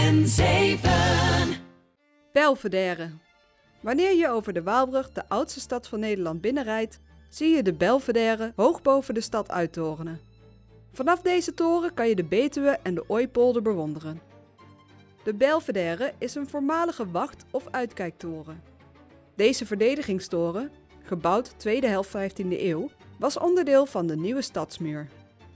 N7. Belvedere. Wanneer je over de Waalbrug, de oudste stad van Nederland, binnenrijdt, zie je de Belvedere hoog boven de stad uittorenen. Vanaf deze toren kan je de Betuwe en de Ooipolder bewonderen. De Belvedere is een voormalige wacht- of uitkijktoren. Deze verdedigingstoren, gebouwd tweede helft 15e eeuw, was onderdeel van de nieuwe stadsmuur.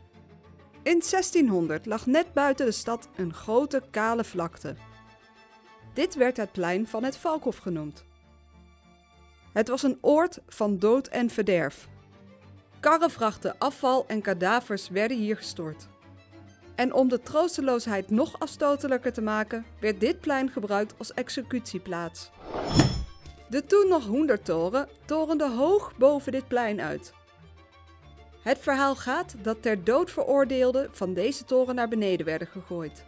In 1600 lag net buiten de stad een grote kale vlakte. Dit werd het plein van het Valkhof genoemd. Het was een oord van dood en verderf. Karrevrachten afval en kadavers werden hier gestort. En om de troosteloosheid nog afstotelijker te maken, werd dit plein gebruikt als executieplaats. De toen nog Hoendertoren torende hoog boven dit plein uit. Het verhaal gaat dat ter dood veroordeelden van deze toren naar beneden werden gegooid.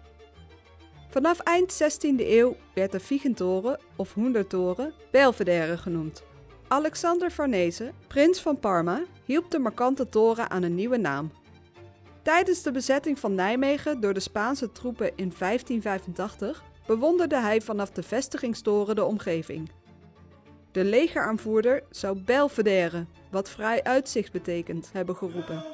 Vanaf eind 16e eeuw werd de Vigentoren of Hoendertoren Belvedere genoemd. Alexander Farnese, prins van Parma, hielp de markante toren aan een nieuwe naam. Tijdens de bezetting van Nijmegen door de Spaanse troepen in 1585 bewonderde hij vanaf de vestigingstoren de omgeving. De legeraanvoerder zou Belvedere, wat vrij uitzicht betekent, hebben geroepen.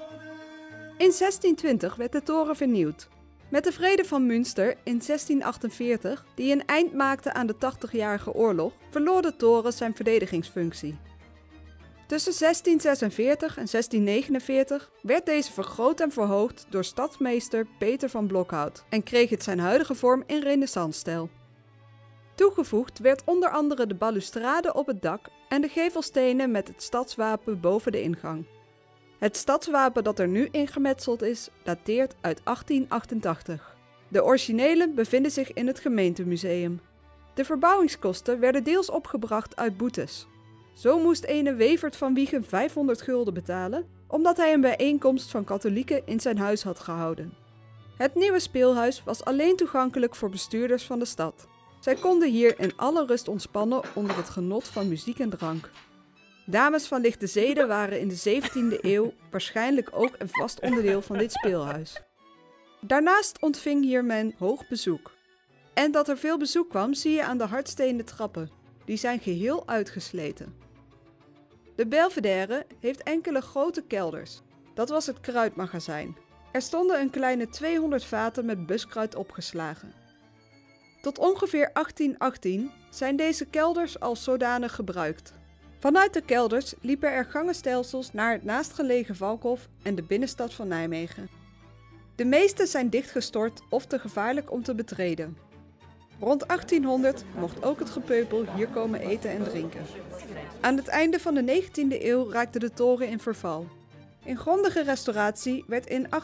In 1620 werd de toren vernieuwd. Met de Vrede van Münster in 1648, die een eind maakte aan de 80-jarige oorlog, verloor de toren zijn verdedigingsfunctie. Tussen 1646 en 1649 werd deze vergroot en verhoogd door stadsmeester Peter van Blokhout en kreeg het zijn huidige vorm in renaissancestijl. Toegevoegd werd onder andere de balustrade op het dak en de gevelstenen met het stadswapen boven de ingang. Het stadswapen dat er nu ingemetseld is, dateert uit 1888. De originele bevinden zich in het gemeentemuseum. De verbouwingskosten werden deels opgebracht uit boetes. Zo moest ene Wevert van Wiegen 500 gulden betalen, omdat hij een bijeenkomst van katholieken in zijn huis had gehouden. Het nieuwe speelhuis was alleen toegankelijk voor bestuurders van de stad. Zij konden hier in alle rust ontspannen onder het genot van muziek en drank. Dames van lichte zeden waren in de 17e eeuw waarschijnlijk ook een vast onderdeel van dit speelhuis. Daarnaast ontving hier men hoog bezoek. En dat er veel bezoek kwam zie je aan de hardstenen trappen. Die zijn geheel uitgesleten. De Belvedere heeft enkele grote kelders. Dat was het kruidmagazijn. Er stonden een kleine 200 vaten met buskruid opgeslagen. Tot ongeveer 1818 zijn deze kelders als zodanig gebruikt. Vanuit de kelders liepen er gangenstelsels naar het naastgelegen Valkhof en de binnenstad van Nijmegen. De meeste zijn dichtgestort of te gevaarlijk om te betreden. Rond 1800 mocht ook het gepeupel hier komen eten en drinken. Aan het einde van de 19e eeuw raakte de toren in verval. Een grondige restauratie werd in 1887-1888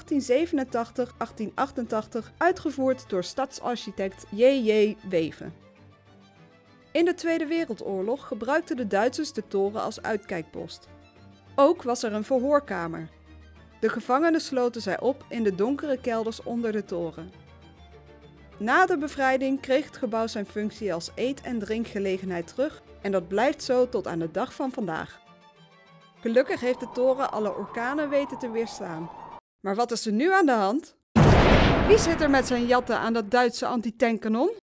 uitgevoerd door stadsarchitect J.J. Weven. In de Tweede Wereldoorlog gebruikten de Duitsers de toren als uitkijkpost. Ook was er een verhoorkamer. De gevangenen sloten zij op in de donkere kelders onder de toren. Na de bevrijding kreeg het gebouw zijn functie als eet- en drinkgelegenheid terug en dat blijft zo tot aan de dag van vandaag. Gelukkig heeft de toren alle orkanen weten te weerstaan. Maar wat is er nu aan de hand? Wie zit er met zijn jatten aan dat Duitse antitankkanon?